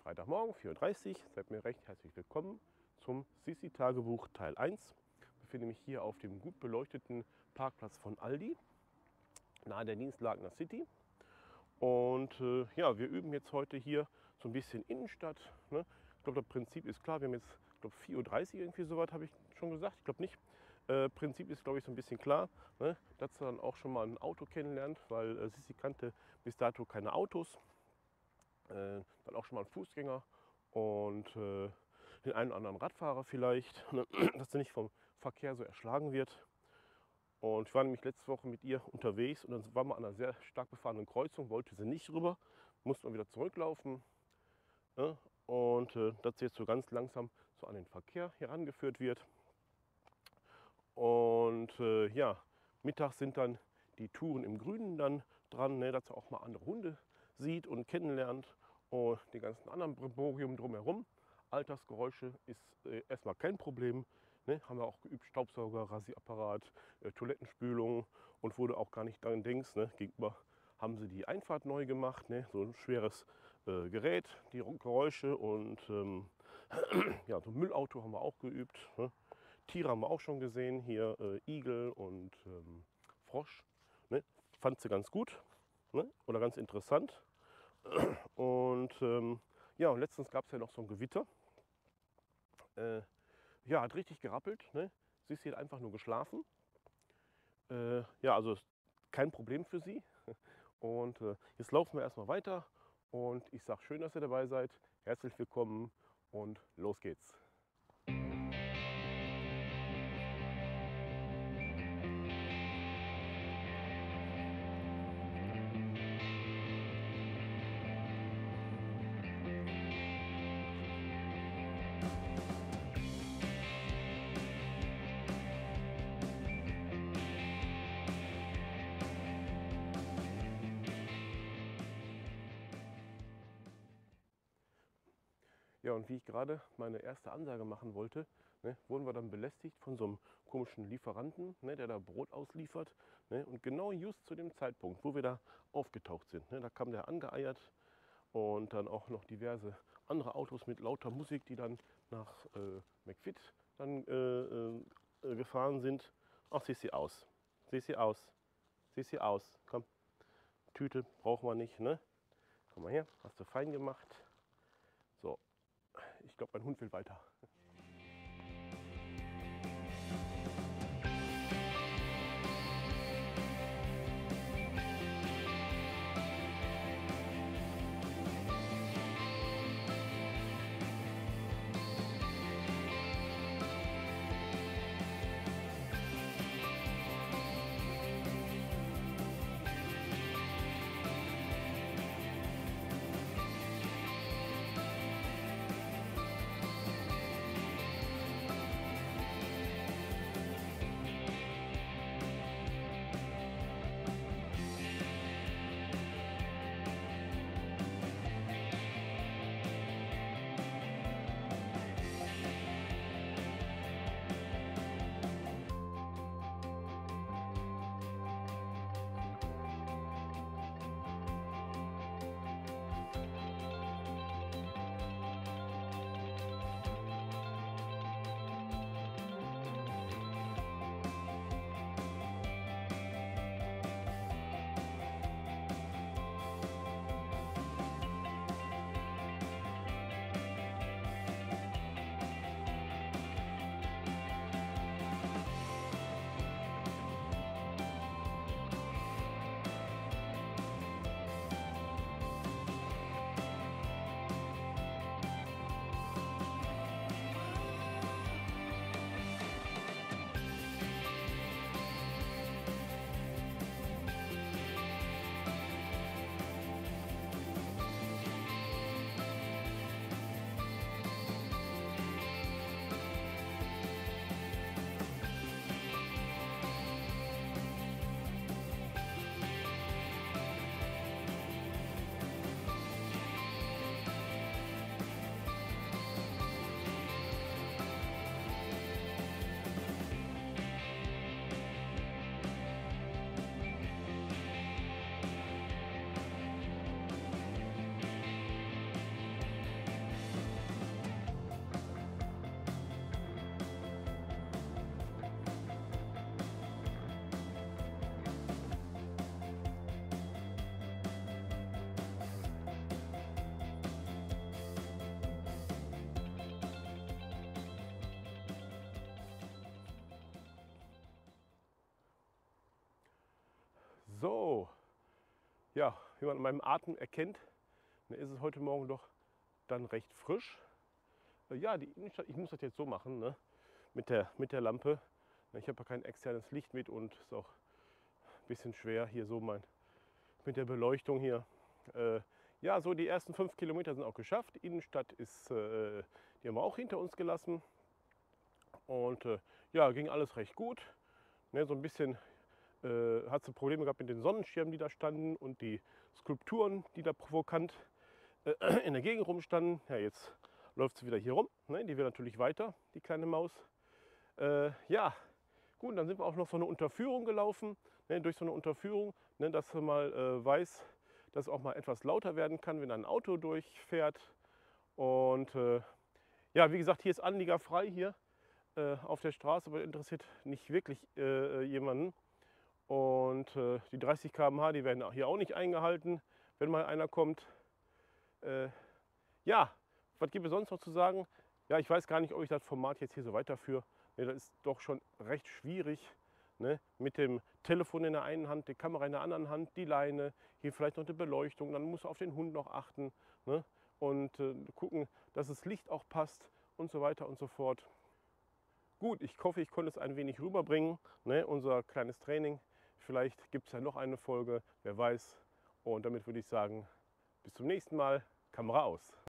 Freitagmorgen, 4:30 Uhr. Seid mir recht herzlich willkommen zum Sissi-Tagebuch Teil 1. Ich befinde mich hier auf dem gut beleuchteten Parkplatz von Aldi, nahe der Dienstlakener City. Und ja, wir üben jetzt heute hier so ein bisschen Innenstadt. Ne? Ich glaube, das Prinzip ist klar. Wir haben jetzt, ich glaube, 4:30 Uhr irgendwie so weit, habe ich schon gesagt. Ich glaube nicht. Prinzip ist, glaube ich, so ein bisschen klar, ne? Dass du dann auch schon mal ein Auto kennenlernt, weil Sissi kannte bis dato keine Autos. Dann auch schon mal einen Fußgänger und den einen oder anderen Radfahrer vielleicht, ne? Dass er nicht vom Verkehr so erschlagen wird. Und ich war nämlich letzte Woche mit ihr unterwegs und dann waren wir an einer sehr stark befahrenen Kreuzung, wollte sie nicht rüber, musste man wieder zurücklaufen. Ne? Und dass sie jetzt so ganz langsam so an den Verkehr herangeführt wird. Und ja, mittags sind dann die Touren im Grünen dann dran, ne, dass er auch mal andere Hunde sieht und kennenlernt und die ganzen anderen Brimborium drumherum. Alltagsgeräusche ist erstmal kein Problem. Ne, haben wir auch geübt, Staubsauger, Rasierapparat, Toilettenspülung und wo du auch gar nicht daran denkst, ne, gegenüber haben sie die Einfahrt neu gemacht, ne, so ein schweres Gerät, die Geräusche und ja, so ein Müllauto haben wir auch geübt. Ne. Tiere haben wir auch schon gesehen, hier Igel und Frosch. Ne? Fand sie ganz gut, ne? Oder ganz interessant. Und ja, und letztens gab es ja noch so ein Gewitter. Ja, hat richtig gerappelt. Ne? Sie ist hier einfach nur geschlafen. Ja, also kein Problem für sie. Und jetzt laufen wir erstmal weiter. Und ich sage schön, dass ihr dabei seid. Herzlich willkommen und los geht's. Ja, und wie ich gerade meine erste Ansage machen wollte, ne, wurden wir dann belästigt von so einem komischen Lieferanten, ne, der da Brot ausliefert. Ne, und genau just zu dem Zeitpunkt, wo wir da aufgetaucht sind, ne, da kam der angeeiert und dann auch noch diverse andere Autos mit lauter Musik, die dann nach McFit dann gefahren sind. Ach, sieh sie aus. Sieh sie aus. Sieh sie aus. Komm, Tüte brauchen wir nicht. Ne? Komm mal her, hast du fein gemacht. So. Ich glaube, mein Hund will weiter. Ja, wie man an meinem Atem erkennt, ist es heute Morgen doch dann recht frisch. Ja, die Innenstadt, ich muss das jetzt so machen, ne? Mit der Lampe. Ich habe ja kein externes Licht mit und es ist auch ein bisschen schwer hier so mit der Beleuchtung hier. Ja, so die ersten 5 Kilometer sind auch geschafft. Die Innenstadt ist, die haben wir auch hinter uns gelassen. Und ja, ging alles recht gut. Ne, so ein bisschen hat sie Probleme gehabt mit den Sonnenschirmen, die da standen und die Skulpturen, die da provokant in der Gegend rumstanden. Ja, jetzt läuft sie wieder hier rum. Ne, die will natürlich weiter, die kleine Maus. Ja, gut, dann sind wir auch noch so eine Unterführung gelaufen. Ne, durch so eine Unterführung, ne, dass man mal weiß, dass es auch mal etwas lauter werden kann, wenn ein Auto durchfährt. Und ja, wie gesagt, hier ist anliegerfrei hier auf der Straße, aber interessiert nicht wirklich jemanden. Und die 30 km/h, die werden hier auch nicht eingehalten, wenn mal einer kommt. Ja, was gibt es sonst noch zu sagen? Ja, ich weiß gar nicht, ob ich das Format jetzt hier so weiterführe. Ne, das ist doch schon recht schwierig. Ne? Mit dem Telefon in der einen Hand, die Kamera in der anderen Hand, die Leine, hier vielleicht noch eine Beleuchtung, dann muss man auf den Hund noch achten, ne? Und gucken, dass das Licht auch passt und so weiter und so fort. Gut, ich hoffe, ich konnte es ein wenig rüberbringen, ne? Unser kleines Training. Vielleicht gibt es ja noch eine Folge, wer weiß. Und damit würde ich sagen, bis zum nächsten Mal, Kamera aus.